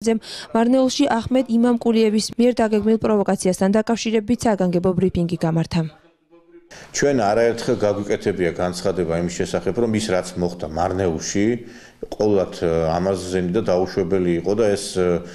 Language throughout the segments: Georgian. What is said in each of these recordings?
მამაძემ მარნეულში ახმედ იმამკულიევის მიერ დაგეგმილ პროვოკაციასთან დაკავშირებით საგანგებო ბრიფინგი გამართა. ჩვენ არაერთხელ გაგვიკეთებია განცხადება იმის შესახებ, რომ ის რაც მოხდა მარნეულში, ყოველად ამაზენი და დაუშვებელი იყო და ეს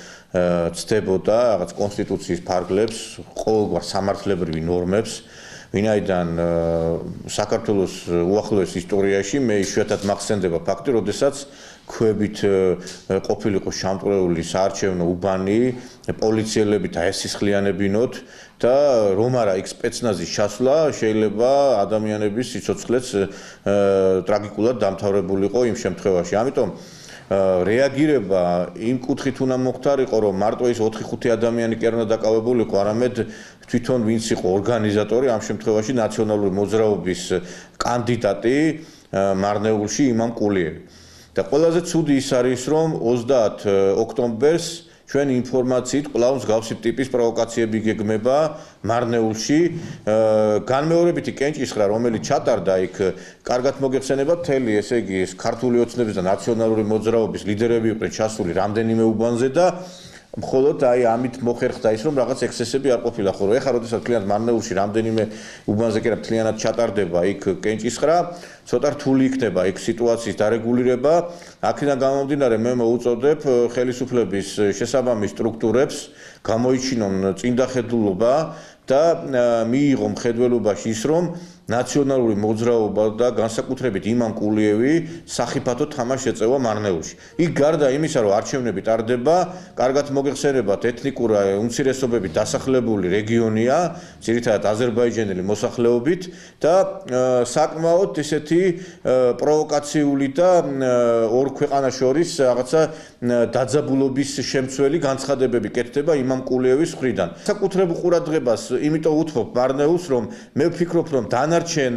ცდებოდა რაღაც კონსტიტუციის ფარგლებს, ყოველგვარ სამართლებრივ ნორმებს, ვინაიდან საქართველოს უახლოეს ისტორიაში მე იშვიათად მახსენდება ფაქტი, როდესაც ქვებით ყოფილიყო შამტყურეული საარჩევნო უბანი, პოლიციელები დაესისხლიანებინოთ და რომ არა იქ სპეცნაზის ჩასვლა შეიძლება ადამიანების სიცოცხლეც ტრაგიკულად დამთავრებულიყო იმ შემთხვევაში. ამიტომ რეაგირება იმ კუთხით უნდა მოხდარიყო, რომ მარტო ის 4-5 ადამიანი კი არ უნდა დაკავებულიყო, არამედ თვითონ ვინც იყო ორგანიზატორი, ამ შემთხვევაში ნაციონალური მოძრაობის კანდიდატი მარნეულში იმამკულიევი. და ყველაზე ცუდი ის არის, რომ 30 ოქტომბერს ჩვენ ინფორმაციით კვლავ მსგავსი ტიპის პროვოკაციები გეგმება მარნეულში. განმეორებითი კენჭისხრა, რომელიც ჩატარდა იქ, კარგად მოგეხსენება მთელი, ესე იგი, ქართული ოცნების და ნაციონალური მოძრაობის ლიდერები იყვნენ ჩასული რამდენიმე უბანზე და მხოლოდ ამით მოხერხდა ის, რომ რაღაც ექსცესები არ ყოფილა, ხოლო ეხლა როდესაც კლიანად მარნეულში რამდენიმე უბანზე კი არა მთლიანად ჩატარდება იქ კენჭისხრა, ცოტა რთული იქნება იქ სიტუაციის დარეგულირება. აქედან გამომდინარე მე მოუწოდებ ხელისუფლების შესაბამის სტრუქტურებს გამოიჩინონ წინდახედულობა და მიიღო მხედველობაში ის, რომ ნაციონალური მოძრაობა და განსაკუთრებით იმამკულიევი სახიფათო თამაშს ეწევა მარნეულში. იქ გარდა იმისა, რომ არჩევნები ტარდება, კარგად მოგეხსენებათ ეთნიკური უმცირესობები დასახლებული რეგიონია, ძირითადად აზერბაიჯანელი მოსახლეობით და საკმაოდ ესეთი პროვოკაციული და ორ ქვეყანას შორის რაღაცა დაძაბულობის შემცველი განცხადებები კეთდება იმამკულიევის მხრიდან. საკუთრებულ ყურადღებას იმიტომ უთმობ მარნეულს, რომ მე ვფიქრობ, რომ დანარჩენ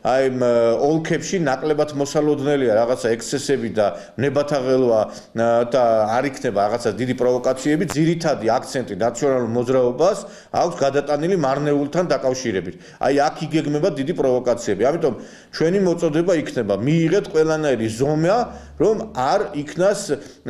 ოლქებში ნაკლებად მოსალოდნელია რაღაცა ექსცესები და ნებათაღელვა და არ იქნება რაღაცა დიდი პროვოკაციები. ძირითადი აქცენტი ნაციონალურ მოძრაობას აქვს გადატანილი მარნეულთან დაკავშირებით. აქ იგეგმება დიდი პროვოკაციები. ამიტომ ჩვენი მოწოდება იქნება მიიღეთ ყველანაირი ზომა, რომ არ იქნას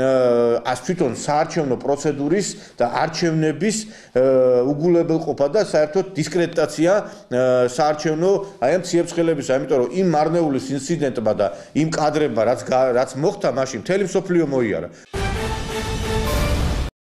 თვითონ საარჩევნო პროცედურის და არჩევნების უგულებელყოფა და საერთოდ დისკრედიტაცია საარჩევნო ამ ციებ-ცხელების, ამიტომ რომ იმ მარნეულის ინციდენტმა და იმ კადრებმა რაც მოხდა, მაშინ მთელი მსოფლიო მოიარა.